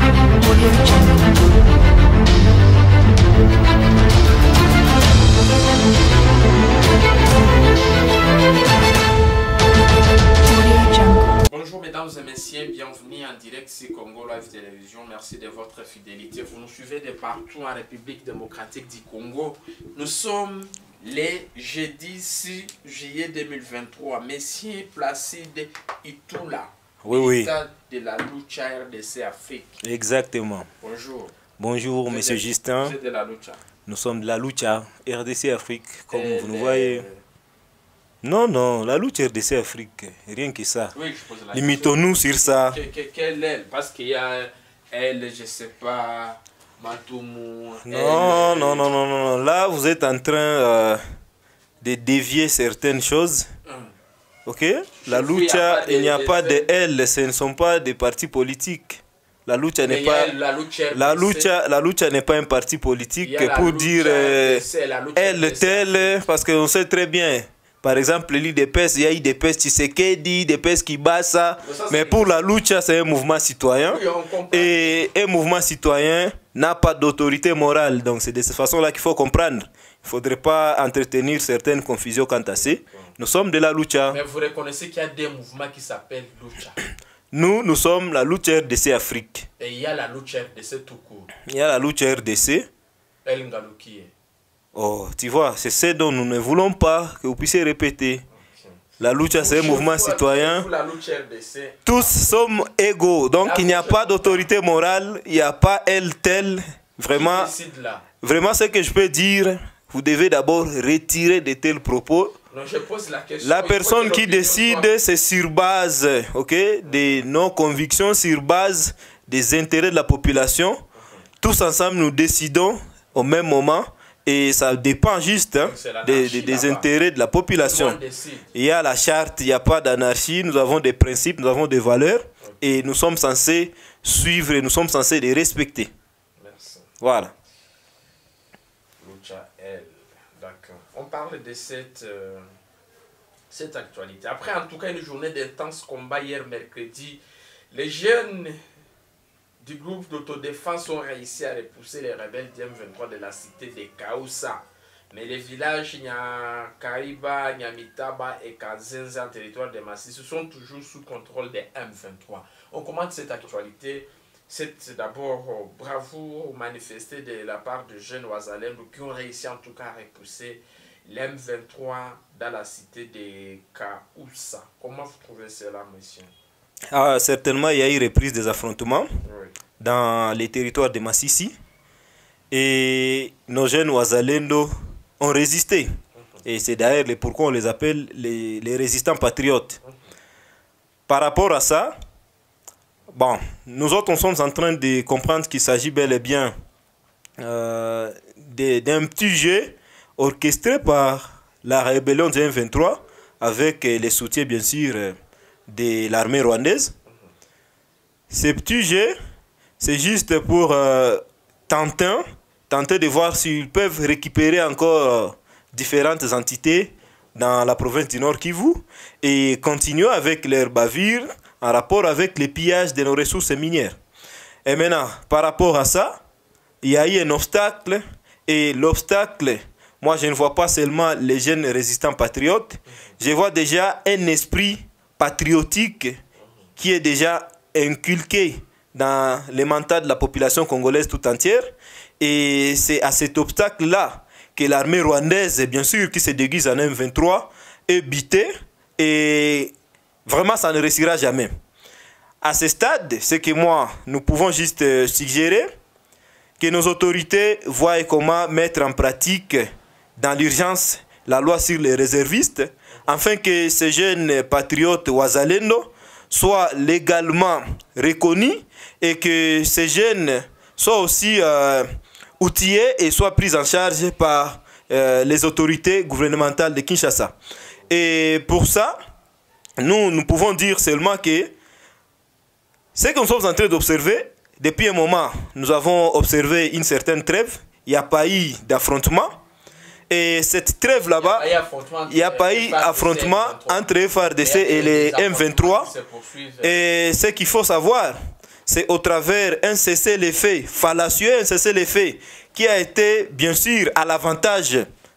Bonjour mesdames et messieurs, bienvenue en direct sur Congo Live Télévision. Merci de votre fidélité. Vous nous suivez de partout en République démocratique du Congo. Nous sommes les jeudi 6 juillet 2023. Monsieur Placide Itoula, militant de la Lucha RDC Afrique. Exactement. Bonjour. Bonjour monsieur Justin. Vous êtes de la Lucha. Nous sommes de la Lucha RDC Afrique, comme vous nous voyez. Non, non, la lutte RDC Afrique, rien que ça. Oui, je pose la Limitons-nous sur ça. Quelle aile? Parce qu'il y a elle, je sais pas, Matoumou. Non, non, non, non, non. Là, vous êtes en train de dévier certaines choses. Ok? La lucha, il n'y a pas de elle, ce ne sont pas des partis politiques. La lucha n'est pas. La lucha n'est pas un parti politique pour dire elle telle, parce qu'on sait très bien. Par exemple, l'IDPS, il y a IDPS Tshisekedi, IDPS Kibasa, mais pour la lucha, c'est un mouvement citoyen. Oui, et un mouvement citoyen n'a pas d'autorité morale. Donc c'est de cette façon-là qu'il faut comprendre. Il ne faudrait pas entretenir certaines confusions quant à ça. Nous sommes de la lucha. Mais vous reconnaissez qu'il y a des mouvements qui s'appellent lucha. Nous sommes la lucha RDC Afrique. Et il y a la lucha RDC tout court. Il y a la lucha RDC. El Ngalouki. Oh, tu vois, c'est ce dont nous ne voulons pas que vous puissiez répéter. La lucha, c'est un mouvement citoyen. Tous sommes égaux. Donc, il n'y a pas d'autorité morale. Il n'y a pas elle telle. Vraiment, vraiment, ce que je peux dire, vous devez d'abord retirer de tels propos. Non, je pose la question. La personne qui décide, c'est sur base de nos convictions, sur base des intérêts de la population. Tous ensemble, nous décidons au même moment. Et ça dépend juste des intérêts de la population. Il y a la charte, il n'y a pas d'anarchie, nous avons des principes, nous avons des valeurs et nous sommes censés suivre et nous sommes censés les respecter. Merci. Voilà. Lucha L. D'accord. On parle de cette actualité. Après, en tout cas, une journée d'intense combat hier mercredi. Les jeunes du groupe d'autodéfense ont réussi à repousser les rebelles du M23 de la cité de Kaoussa. Mais les villages Nyakariba, Nyamitaba et Kazenza en territoire de Massissi sont toujours sous contrôle des M23. On commente cette actualité. C'est d'abord bravoure manifestée de la part de jeunes Ouazalendo qui ont réussi en tout cas à repousser l'M23 dans la cité de Kaoussa. Comment vous trouvez cela, monsieur? Ah, certainement, il y a eu reprise des affrontements dans les territoires de Massissi. Et nos jeunes Ouazalendo ont résisté. Et c'est d'ailleurs pourquoi on les appelle les résistants patriotes. Par rapport à ça, bon, nous autres, on sommes en train de comprendre qu'il s'agit bel et bien d'un petit jeu orchestré par la rébellion du M23 avec les soutiens, bien sûr, de l'armée rwandaise. Ce petit jeu, c'est juste pour tenter de voir s'ils peuvent récupérer encore différentes entités dans la province du Nord Kivu et continuer avec leurs bavures en rapport avec les pillages de nos ressources minières. Et maintenant, par rapport à ça, il y a eu un obstacle et l'obstacle, moi je ne vois pas seulement les jeunes résistants patriotes, je vois déjà un esprit patriotique qui est déjà inculqué dans les mental de la population congolaise tout entière. Et c'est à cet obstacle-là que l'armée rwandaise, bien sûr, qui se déguise en M23, est butée. Et vraiment, ça ne réussira jamais. À ce stade, c'est que moi, nous pouvons juste suggérer que nos autorités voient comment mettre en pratique, dans l'urgence, la loi sur les réservistes, afin que ces jeunes patriotes Ouazalendo soient légalement reconnus et que ces jeunes soient aussi outillés et soient pris en charge par les autorités gouvernementales de Kinshasa. Et pour ça, nous pouvons dire seulement que ce que nous sommes en train d'observer, depuis un moment, nous avons observé une certaine trêve, il n'y a pas eu d'affrontement. Et cette trêve là-bas, il n'y a pas eu affrontement entre FARDC et les M23. Et ce qu'il faut savoir, c'est au travers un cessez-le-feu fallacieux, un cessez-le-feu qui a été, bien sûr, à l'avantage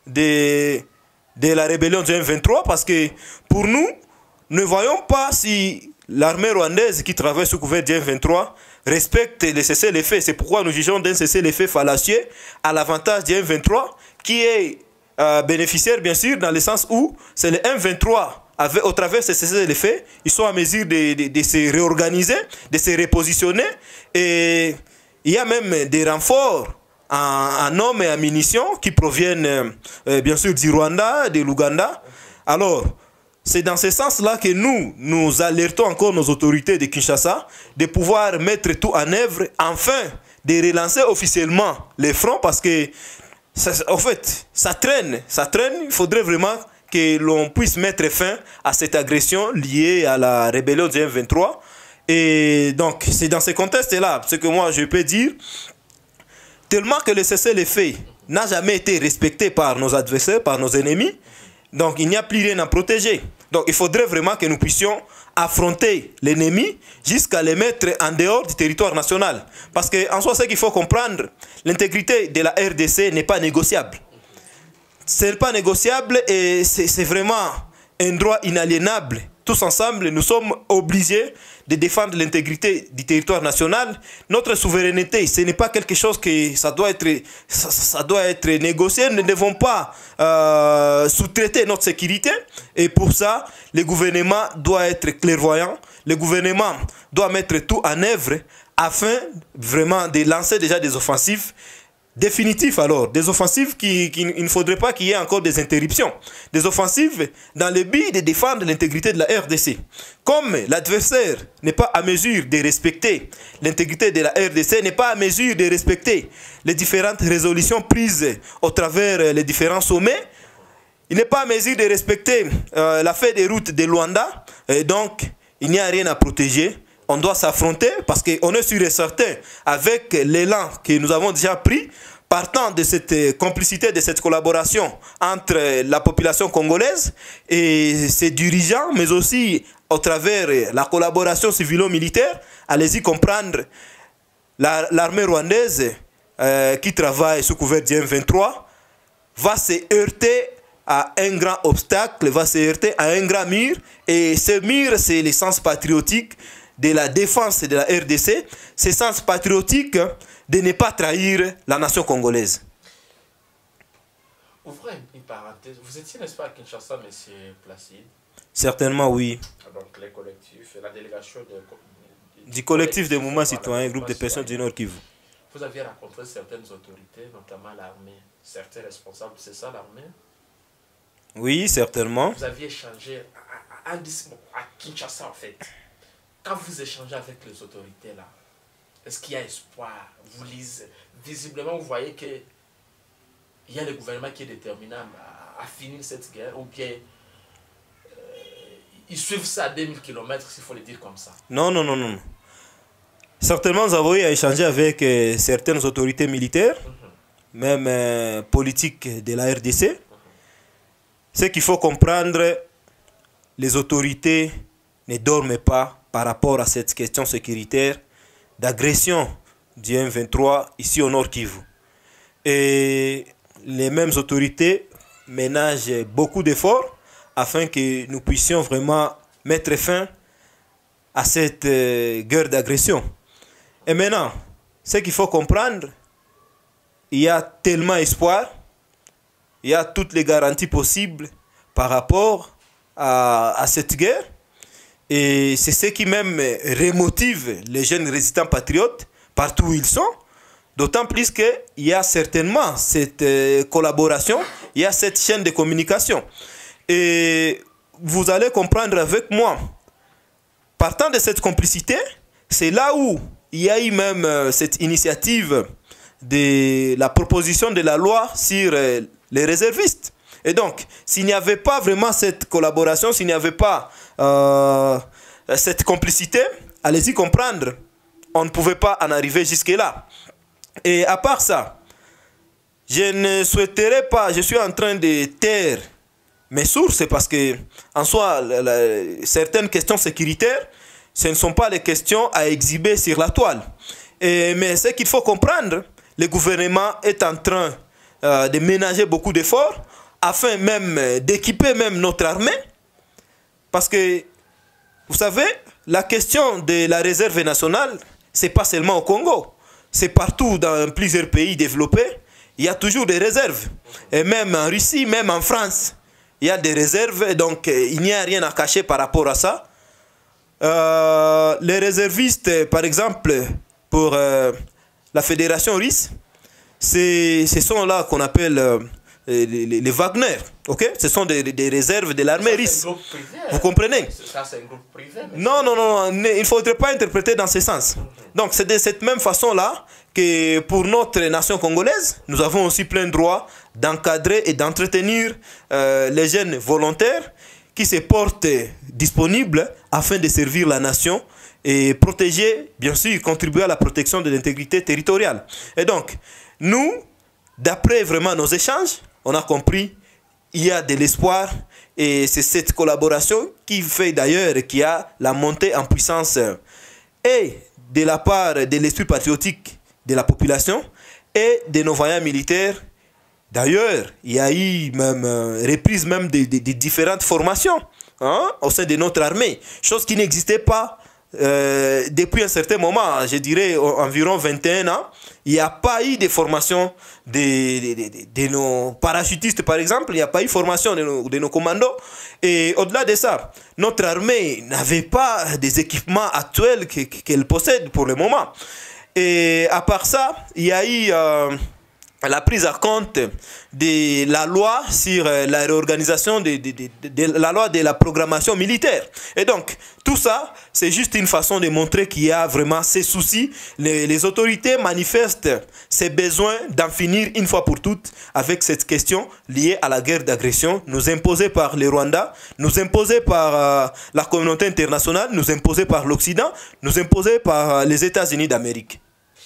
de la rébellion du M23, parce que pour nous, ne voyons pas si l'armée rwandaise qui travaille sous couvert du M23 respecte les cessez-le-feu. C'est pourquoi nous jugeons d'un cessez-le-feu fallacieux à l'avantage du M23, qui est bénéficiaire, bien sûr, dans le sens où c'est le M23, au travers de ces cessez-le-feu, ils sont en mesure de se réorganiser, de se repositionner, et il y a même des renforts en hommes et en munitions qui proviennent bien sûr du Rwanda, de l'Ouganda. Alors, c'est dans ce sens-là que nous alertons encore nos autorités de Kinshasa de pouvoir mettre tout en œuvre afin de relancer officiellement les fronts, parce que, en fait, ça traîne. Il faudrait vraiment que l'on puisse mettre fin à cette agression liée à la rébellion du M23. Et donc, c'est dans ce contexte-là, ce que moi je peux dire, tellement que le cessez-le-feu n'a jamais été respecté par nos adversaires, par nos ennemis, donc il n'y a plus rien à protéger. Donc il faudrait vraiment que nous puissions affronter l'ennemi jusqu'à les mettre en dehors du territoire national. Parce qu'en soi, ce qu'il faut comprendre, l'intégrité de la RDC n'est pas négociable. Ce n'est pas négociable et c'est vraiment un droit inaliénable. Tous ensemble, nous sommes obligés de défendre l'intégrité du territoire national. Notre souveraineté, ce n'est pas quelque chose que ça doit être négocié. Nous ne devons pas sous-traiter notre sécurité. Et pour ça, le gouvernement doit être clairvoyant. Le gouvernement doit mettre tout en œuvre afin vraiment de lancer déjà des offensives définitif. Alors, des offensives il ne faudrait pas qu'il y ait encore des interruptions. Des offensives dans le but de défendre l'intégrité de la RDC. Comme l'adversaire n'est pas à mesure de respecter l'intégrité de la RDC, n'est pas à mesure de respecter les différentes résolutions prises au travers les différents sommets, il n'est pas à mesure de respecter la feuille de route de Luanda, et donc il n'y a rien à protéger. On doit s'affronter parce qu'on est sûr et certain, avec l'élan que nous avons déjà pris, partant de cette complicité, de cette collaboration entre la population congolaise et ses dirigeants, mais aussi au travers la collaboration civilo-militaire. Allez-y comprendre l'armée rwandaise qui travaille sous couvert du M23 va se heurter à un grand obstacle, va se heurter à un grand mur, et ce mur, c'est le sens patriotique de la défense de la RDC, ce sens patriotique de ne pas trahir la nation congolaise. Ouvrez une parenthèse. Vous étiez, n'est-ce pas, à Kinshasa, M. Placide? Certainement, oui. Donc, les collectifs, la délégation du collectif des mouvements citoyens, groupe de personnes du Nord Kivu. Vous aviez rencontré certaines autorités, notamment l'armée, certains responsables, c'est ça l'armée? Oui, certainement. Vous aviez échangé à Kinshasa, en fait. Quand vous échangez avec les autorités là, est-ce qu'il y a espoir? Vous lisez, visiblement vous voyez qu'il y a le gouvernement qui est déterminé à finir cette guerre, ou bien ils suivent ça à 2000 km, s'il faut le dire comme ça. Non. Certainement, nous avons eu à échanger avec certaines autorités militaires, même politiques de la RDC. Ce qu'il faut comprendre, les autorités ne dorment pas par rapport à cette question sécuritaire d'agression du M23 ici au Nord Kivu. Et les mêmes autorités ménagent beaucoup d'efforts afin que nous puissions vraiment mettre fin à cette guerre d'agression. Et maintenant, ce qu'il faut comprendre, il y a tellement d'espoir, il y a toutes les garanties possibles par rapport à cette guerre. Et c'est ce qui même remotive les jeunes résistants patriotes partout où ils sont. D'autant plus qu'il y a certainement cette collaboration, il y a cette chaîne de communication. Et vous allez comprendre avec moi, partant de cette complicité, c'est là où il y a eu même cette initiative de la proposition de la loi sur les réservistes. Et donc, s'il n'y avait pas vraiment cette collaboration, s'il n'y avait pas cette complicité, allez-y comprendre, on ne pouvait pas en arriver jusque-là. Et à part ça, je ne souhaiterais pas, je suis en train de taire mes sources parce que, en soi, certaines questions sécuritaires, ce ne sont pas les questions à exhiber sur la toile. Mais ce qu'il faut comprendre, le gouvernement est en train de ménager beaucoup d'efforts afin même d'équiper même notre armée. Parce que, vous savez, la question de la réserve nationale, ce n'est pas seulement au Congo. C'est partout dans plusieurs pays développés. Il y a toujours des réserves. Et même en Russie, même en France, il y a des réserves. Donc, il n'y a rien à cacher par rapport à ça. Les réservistes, par exemple, pour la fédération russe, ce sont là qu'on appelle les Wagner. Okay? Ce sont des réserves de l'armée russe. Vous comprenez? Ça, c'est un groupe privé. Non, il ne faudrait pas interpréter dans ce sens. Donc, c'est de cette même façon-là que pour notre nation congolaise, nous avons aussi plein droit d'encadrer et d'entretenir les jeunes volontaires qui se portent disponibles afin de servir la nation et protéger, bien sûr, contribuer à la protection de l'intégrité territoriale. Et donc, nous, d'après vraiment nos échanges, on a compris il y a de l'espoir et c'est cette collaboration qui fait d'ailleurs qu'il y a la montée en puissance et de la part de l'esprit patriotique de la population et de nos voyants militaires. D'ailleurs, il y a eu même reprise même de différentes formations au sein de notre armée, chose qui n'existait pas depuis un certain moment, je dirais environ 21 ans. Il n'y a pas eu de formation de nos parachutistes, par exemple. Il n'y a pas eu de formation de nos commandos. Et au-delà de ça, notre armée n'avait pas des équipements actuels qu'elle possède pour le moment. Et à part ça, il y a eu la prise en compte de la loi sur la réorganisation de la loi de la programmation militaire. Et donc, tout ça, c'est juste une façon de montrer qu'il y a vraiment ces soucis. Les autorités manifestent ces besoins d'en finir une fois pour toutes avec cette question liée à la guerre d'agression nous imposée par les Rwandais, nous imposée par la communauté internationale, nous imposée par l'Occident, nous imposée par les États-Unis d'Amérique.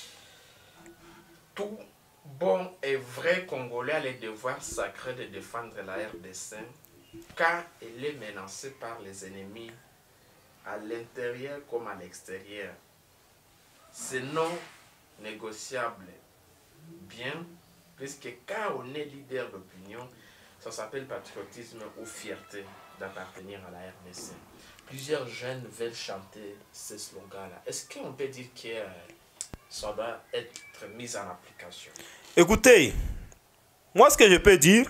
Tout bon et vrai Congolais a le devoir sacré de défendre la RDC car elle est menacée par les ennemis à l'intérieur comme à l'extérieur. C'est non négociable. Bien, puisque quand on est leader d'opinion, ça s'appelle patriotisme ou fierté d'appartenir à la RDC. Plusieurs jeunes veulent chanter ces slogans-là. Est-ce qu'on peut dire que ça doit être mis en application? Écoutez, moi ce que je peux dire,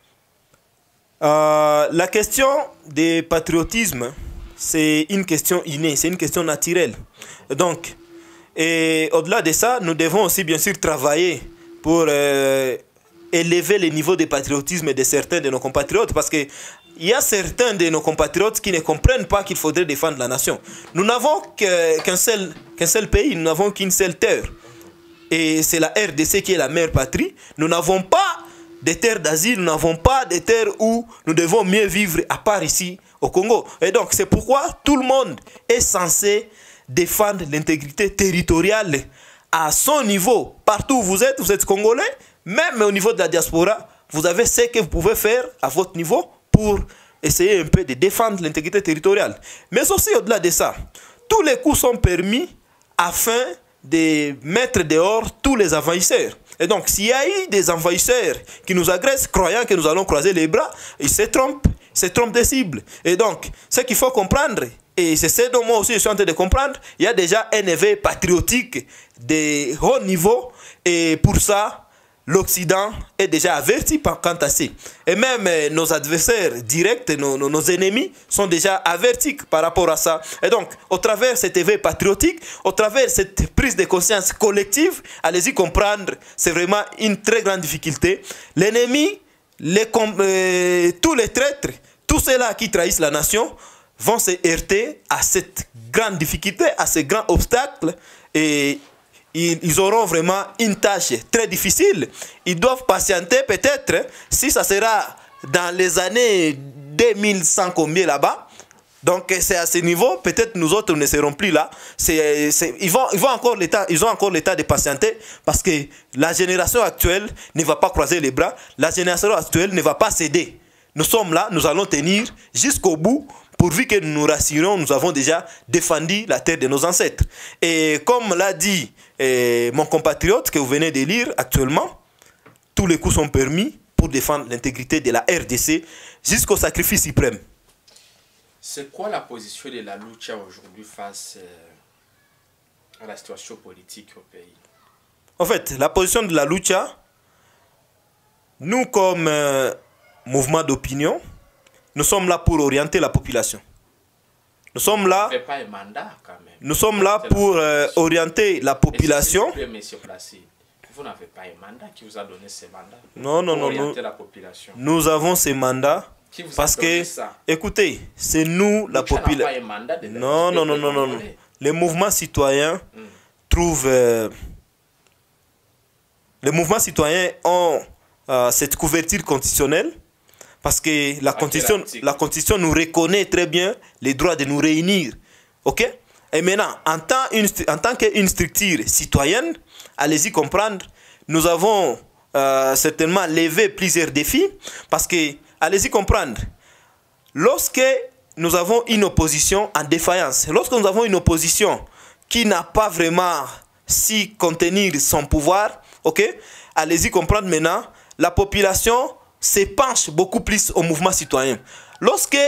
la question du patriotisme, c'est une question innée, c'est une question naturelle. Donc, et au-delà de ça, nous devons aussi bien sûr travailler pour élever le niveau de patriotisme de certains de nos compatriotes, parce que il y a certains de nos compatriotes qui ne comprennent pas qu'il faudrait défendre la nation. Nous n'avons qu'un seul pays, nous n'avons qu'une seule terre. Et c'est la RDC qui est la mère patrie. Nous n'avons pas de terres d'asile, nous n'avons pas de terres où nous devons mieux vivre à part ici au Congo. Et donc c'est pourquoi tout le monde est censé défendre l'intégrité territoriale à son niveau. Partout où vous êtes Congolais, même au niveau de la diaspora, vous avez ce que vous pouvez faire à votre niveau pour essayer un peu de défendre l'intégrité territoriale. Mais aussi au-delà de ça, tous les coups sont permis afin de mettre dehors tous les envahisseurs. Et donc, s'il y a eu des envahisseurs qui nous agressent, croyant que nous allons croiser les bras, ils se trompent des cibles. Et donc, ce qu'il faut comprendre, et c'est ce dont moi aussi je suis en train de comprendre, il y a déjà un éveil patriotique de haut niveau, et pour ça, l'Occident est déjà averti quant à ça. Et même nos adversaires directs, nos ennemis, sont déjà avertis par rapport à ça. Et donc, au travers de cet éveil patriotique, au travers de cette prise de conscience collective, allez-y comprendre, c'est vraiment une très grande difficulté. L'ennemi, tous les traîtres, tous ceux-là qui trahissent la nation, vont se heurter à cette grande difficulté, à ce grand obstacle, et ils auront vraiment une tâche très difficile. Ils doivent patienter peut-être, si ça sera dans les années 2100 combien là-bas. Donc c'est à ce niveau, peut-être nous autres ne serons plus là. Ils ont encore le temps de patienter parce que la génération actuelle ne va pas croiser les bras. La génération actuelle ne va pas céder. Nous sommes là, nous allons tenir jusqu'au bout pourvu que nous nous rassurons, nous avons déjà défendu la terre de nos ancêtres. Et comme l'a dit mon compatriote que vous venez de lire actuellement, tous les coups sont permis pour défendre l'intégrité de la RDC jusqu'au sacrifice suprême. C'est quoi la position de la lucha aujourd'hui face à la situation politique au pays? En fait, la position de la lucha, nous comme mouvement d'opinion, nous sommes là pour orienter la population. Nous sommes là, pas un mandat, quand même. Nous sommes là pour orienter la population. Vous n'avez pas un mandat qui vous a donné ce mandat. Non, non, non. La population. Nous avons ces mandats parce que, écoutez, c'est nous la population. Non, non, non, non, non, non. Les mouvements citoyens trouvent... les mouvements citoyens ont cette couverture constitutionnelle parce que la Constitution nous reconnaît très bien les droits de nous réunir. OK? Et maintenant, en tant qu'une structure citoyenne, allez-y comprendre, nous avons certainement levé plusieurs défis parce que, allez-y comprendre, lorsque nous avons une opposition en défaillance, lorsque nous avons une opposition qui n'a pas vraiment su contenir son pouvoir, ok, allez-y comprendre maintenant, la population s'épanche beaucoup plus au mouvement citoyen. Lorsque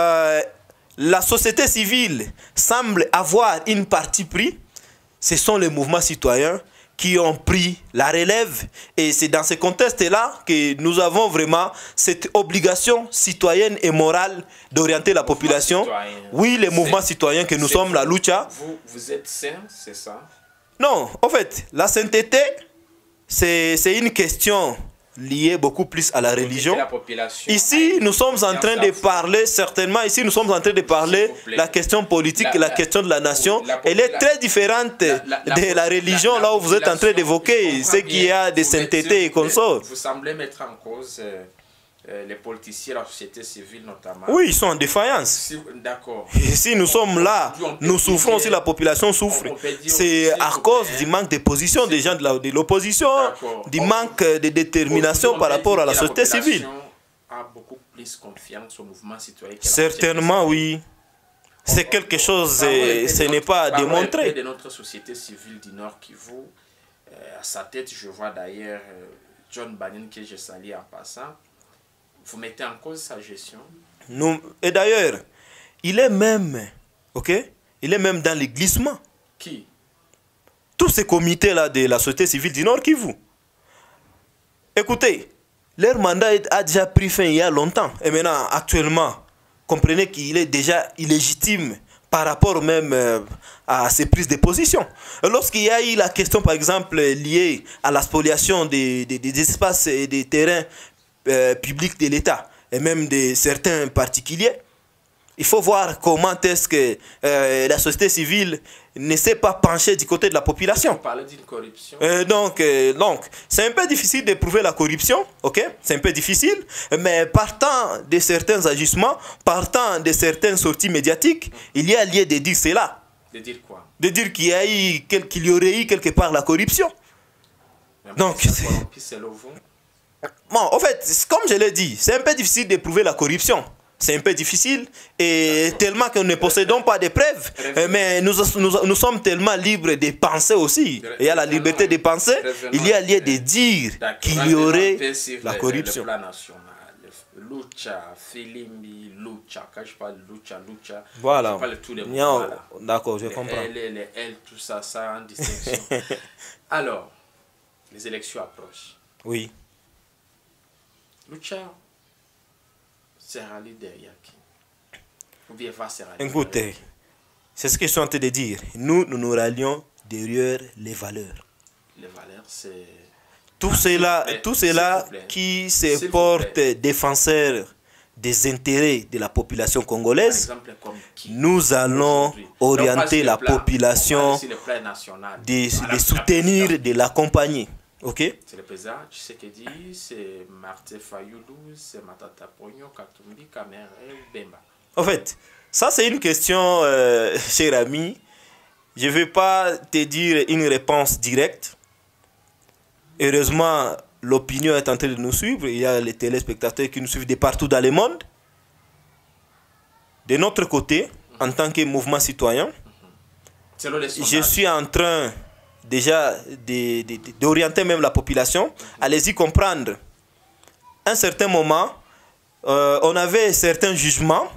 la société civile semble avoir une partie prise, ce sont les mouvements citoyens qui ont pris la relève. Et c'est dans ce contexte-là que nous avons vraiment cette obligation citoyenne et morale d'orienter la population. Oui, les mouvements citoyens que nous sommes, la lucha. Vous êtes saint, c'est ça? Non, en fait, la sainteté, c'est une question liée beaucoup plus à la religion. Ici, nous sommes en train de parler, certainement, ici, nous sommes en train de parler la question politique, la question de la nation. Elle est très différente de la religion, là où vous êtes en train d'évoquer ce qu'il y a de sainteté et consorts. Vous semblez mettre en cause les politiciens, la société civile notamment. Oui, ils sont en défaillance. D'accord. Ici, nous sommes là, nous souffrons, si la population souffre. C'est à cause du manque de position des gens de l'opposition, du manque de détermination par rapport à la société civile. A beaucoup plus confiance au mouvement citoyen. Certainement, oui. C'est quelque chose, ce n'est pas à démontrer. De notre société civile du Nord Kivu, à sa tête, je vois d'ailleurs John Banning, que je salue en passant. Vous mettez en cause sa gestion? Et d'ailleurs, il est même, ok, il est même dans les glissements. Qui? Tous ces comités-là de la société civile du Nord Kivu. Écoutez, leur mandat a déjà pris fin il y a longtemps. Et maintenant, actuellement, comprenez qu'il est déjà illégitime par rapport même à ses prises de position. Lorsqu'il y a eu la question, par exemple, liée à la spoliation des espaces et des terrains public de l'État et même de certains particuliers, il faut voir comment est-ce que la société civile ne s'est pas penchée du côté de la population. Vous parlez d'une corruption. Donc, c'est un peu difficile de prouver la corruption, ok? C'est un peu difficile, mais partant de certains agissements, partant de certaines sorties médiatiques, il y a lieu de dire cela. De dire quoi? De dire qu'il y aurait eu quelque part la corruption. Donc, bon, en fait, comme je l'ai dit, c'est un peu difficile de prouver la corruption. C'est un peu difficile et tellement que nous ne possédons pas de preuves. Mais nous sommes tellement libres de penser aussi. Il y a la liberté de penser. Il y a lieu de dire qu'il y aurait la corruption. Le plan national, lucha, filimbi, lucha. Quand je parle de lucha, voilà. je parle de tous les mots. D'accord, je comprends. Les L, tout ça, ça en distinction. Alors, les élections approchent. Oui. Lucha s'est rallié derrière qui? Ou bien va se rallier? Écoutez, c'est ce que je suis en train de dire. Nous nous rallions derrière les valeurs. Les valeurs, c'est... Tout cela qui se porte défenseur des intérêts de la population congolaise, par exemple, comme qui? Nous allons orienter la population, de soutenir, de l'accompagner. Okay. C'est le président Tshisekedi, c'est Martin Fayoulou, c'est Matata Pogno, Katumbi, Kamere ou Bemba. En fait, ça c'est une question, cher ami. Je ne vais pas te dire une réponse directe. Heureusement, l'opinion est en train de nous suivre. Il y a les téléspectateurs qui nous suivent de partout dans le monde. De notre côté, en tant que mouvement citoyen, je suis en train déjà d'orienter même la population. Allez-y comprendre. À un certain moment, on avait certains jugements.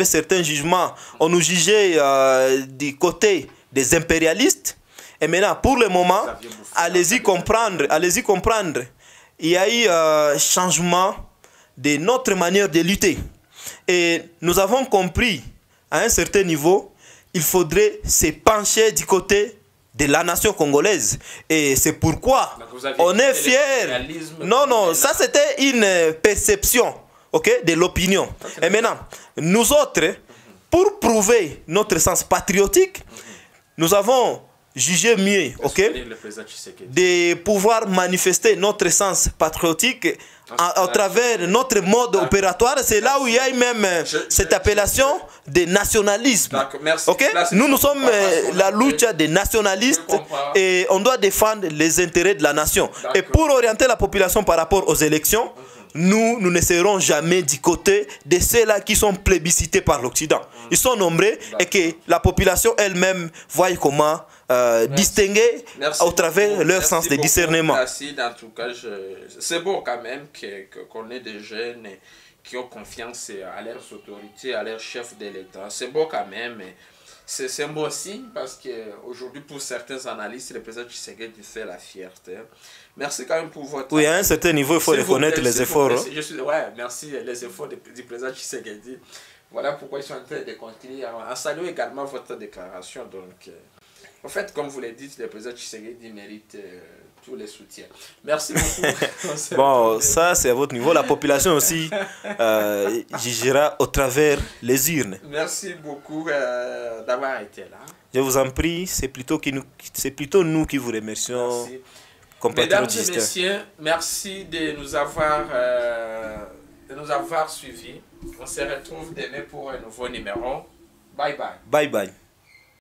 On nous jugeait du côté des impérialistes. Et maintenant, pour le moment, allez-y comprendre. Il y a eu un changement de notre manière de lutter. Et nous avons compris, à un certain niveau, il faudrait se pencher du côté de la nation congolaise. Et c'est pourquoi on est fiers. Non, ça c'était une perception, de l'opinion. Et maintenant, nous autres, pour prouver notre sens patriotique, nous avons jugé mieux, de pouvoir manifester notre sens patriotique à travers notre mode opératoire. C'est là où il y a même cette appellation de nationalisme. Nous sommes la lutte des nationalistes et on doit défendre les intérêts de la nation. Et pour orienter la population par rapport aux élections, nous ne serons jamais du côté de ceux-là qui sont plébiscités par l'Occident. Ils sont nombreux et que la population elle-même voit comment distinguer au travers leur sens de discernement. Merci, en tout cas, c'est beau quand même qu'on ait des jeunes qui ont confiance à leurs autorités, à leurs chefs de l'État. C'est beau quand même. C'est un bon signe parce qu'aujourd'hui, pour certains analystes, le président Tshisekedi fait la fierté. Merci quand même pour votre... Oui, à un certain niveau, il faut reconnaître les efforts. Merci les efforts du président Tshisekedi. Voilà pourquoi ils sont en train de continuer à saluer également votre déclaration. Donc, en fait, comme vous l'avez dit, le président Tshisekedi mérite tous les soutiens. Merci beaucoup. Bon, ça c'est à votre niveau. La population aussi jugera au travers les urnes. Merci beaucoup d'avoir été là. Je vous en prie, c'est plutôt nous qui vous remercions. Merci. Mesdames et messieurs, merci de nous avoir suivis. On se retrouve demain pour un nouveau numéro. Bye bye. Bye bye.